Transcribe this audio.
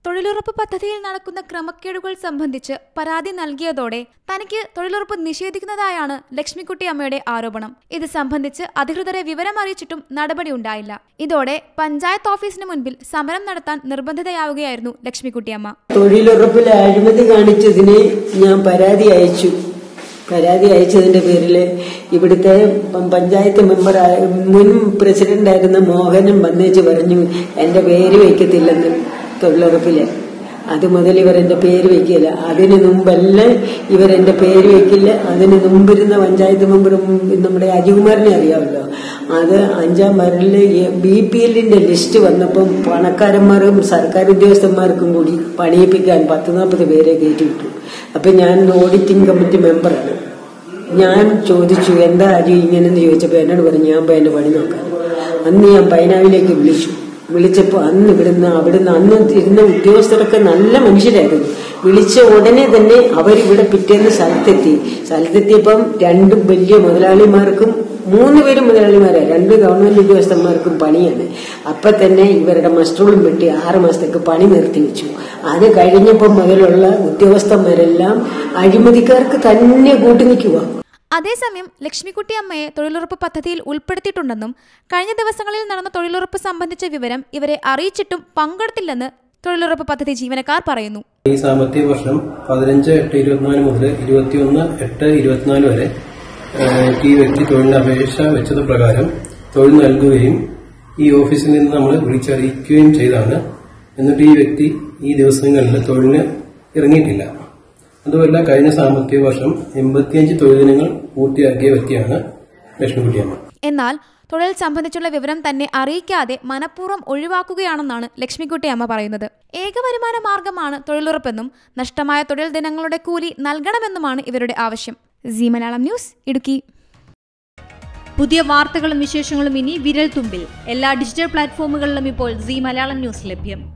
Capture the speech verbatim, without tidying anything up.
തൊഴിലുറപ്പ് പദ്ധതിയിൽ നടക്കുന്ന ക്രമക്കേടുകൾ സംബന്ധിച്ച് പരാതി നൽകിയതോടെ തനിക്ക് തൊഴിലുറപ്പ് നിഷേധിക്കുന്നതായാണ് ലക്ഷ്മിക്കുട്ടി അമ്മയുടെ ആരോപണം. ഇത് സംബന്ധിച്ച് അധികൃതരെ വിവരം അറിയിച്ചിട്ടും നടപടി ഉണ്ടായില്ല. ഇതോടെ പഞ്ചായത്ത് ഓഫീസിന് മുൻപിൽ സമരം നടത്താൻ നിർബന്ധിതയാവുകയായിരുന്നു ലക്ഷ്മിക്കുട്ടിയമ്മ. തൊഴിലുറപ്പിൽ അഴിമതി കാണിച്ചതിന് ഞാൻ പരാതി അയച്ചു. പരാതി അയച്ചതിന്റെ പേരിൽ ഇവിടുത്തെ പഞ്ചായത്ത് മെമ്പർ മുൻ പ്രസിഡന്റായിരുന്ന മോഹനും വന്നേച്ച് പറഞ്ഞു എന്റെ പേര് വയ്ക്കത്തില്ലെന്ന് തൊഴിലുറപ്പില്. അത് മുതൽ ഇവരെന്റെ പേര് വയ്ക്കില്ല. അതിന് മുമ്പെല്ലാം ഇവരെന്റെ പേര് വയ്ക്കില്ല. അതിന് മുമ്പിരുന്ന പഞ്ചായത്ത് മെമ്പർ നമ്മുടെ അജികുമാറിനെ അറിയാമല്ലോ, അത് അഞ്ചാം വാർഡില് ബി പി എല്ലിന്റെ ലിസ്റ്റ് വന്നപ്പം പണക്കാരന്മാരും സർക്കാർ ഉദ്യോഗസ്ഥന്മാർക്കും കൂടി പണിയിപ്പിക്കാൻ പത്ത് നാൽപ്പത് പേരെ കയറ്റിവിട്ടു. അപ്പൊ ഞാൻ ഓഡിറ്റിംഗ് കമ്മിറ്റി മെമ്പറാണ്. ഞാൻ ചോദിച്ചു എന്താ അജി ഇങ്ങനെന്ന് ചോദിച്ചപ്പോ എന്നോട് പറഞ്ഞു ഞാൻ പോയി എന്റെ പണി നോക്കാൻ. അന്ന് ഞാൻ പൈനാവിലേക്ക് വിളിച്ചു. വിളിച്ചപ്പോൾ അന്ന് ഇവിടുന്ന് അവിടുന്ന് അന്ന് ഇരുന്ന ഉദ്യോഗസ്ഥരൊക്കെ നല്ല മനുഷ്യരായിരുന്നു. വിളിച്ച ഉടനെ തന്നെ അവരിവിടെ പിറ്റേന്ന് സ്ഥലത്തെത്തി. സ്ഥലത്തെത്തിയപ്പം രണ്ടും വലിയ മുതലാളിമാർക്കും മൂന്ന് പേരും മുതലാളിമാരാണ്, രണ്ട് ഗവൺമെന്റ് ഉദ്യോഗസ്ഥന്മാർക്കും പണിയാണ്. അപ്പൊ തന്നെ ഇവരുടെ മസ്റ്ററും വെട്ടി ആറ് മാസത്തേക്ക് പണി നിർത്തിവെച്ചു. അത് കഴിഞ്ഞപ്പോൾ മുതലുള്ള ഉദ്യോഗസ്ഥന്മാരെല്ലാം അഴിമതിക്കാർക്ക് തന്നെ കൂട്ടുനിൽക്കുക. അതേസമയം ലക്ഷ്മിക്കുട്ടി അമ്മയെ തൊഴിലുറപ്പ് പദ്ധതിയിൽ ഉൾപ്പെടുത്തിയിട്ടുണ്ടെന്നും കഴിഞ്ഞ ദിവസങ്ങളിൽ നടന്ന തൊഴിലുറപ്പ് സംബന്ധിച്ച വിവരം ഇവരെ അറിയിച്ചിട്ടും പങ്കെടുത്തില്ലെന്ന് തൊഴിലുറപ്പ് പദ്ധതി ജീവനക്കാർ പറയുന്നു. ഈ സാമ്പത്തിക വർഷം പതിനഞ്ച് എട്ട് ഇരുപത്തിനാല് മുതൽ ഇരുപത്തിയൊന്ന് എട്ട് ഇരുപത്തിനാല് വരെ ഈ വ്യക്തി തൊഴിലിന് അപേക്ഷ വെച്ചത് പ്രകാരം തൊഴിൽ നൽകുകയും ഈ ഓഫീസിൽ നിന്ന് നമ്മൾ വിളിച്ചറിയിക്കുകയും ചെയ്താണ്. എന്നിട്ട് ഈ വ്യക്തി ഈ ദിവസങ്ങളിൽ തൊഴിലിന് ഇറങ്ങിയിട്ടില്ല. അതുമല്ല കഴിഞ്ഞ സാമ്പത്തിക വർഷം എൺപത്തിയഞ്ച് തൊഴിൽ ദിനങ്ങൾ പൂർത്തിയാക്കിയ വ്യക്തിയാണ് ലക്ഷ്മിക്കുട്ടിയമ്മ. എന്നാൽ തൊഴിൽ സംബന്ധിച്ചുള്ള വിവരം തന്നെ അറിയിക്കാതെ മനഃപൂർവ്വം ഒഴിവാക്കുകയാണെന്നാണ് ലക്ഷ്മിക്കുട്ടിയമ്മ പറയുന്നത്. ഏക വരുമാന മാർഗമാണ് തൊഴിലുറപ്പെന്നും നഷ്ടമായ തൊഴിൽ ദിനങ്ങളുടെ കൂലി നൽകണമെന്നുമാണ് ഇവരുടെ ആവശ്യം. Zee Malayalam news, Idukki. പുതിയ വാർത്തകളും വിശേഷങ്ങളും ഇനി വിരൽ തുമ്പിൽ. എല്ലാ ഡിജിറ്റൽ പ്ലാറ്റ്ഫോമുകളിലും ഇപ്പോൾ സീ മലയാളം ന്യൂസ് ലഭ്യം.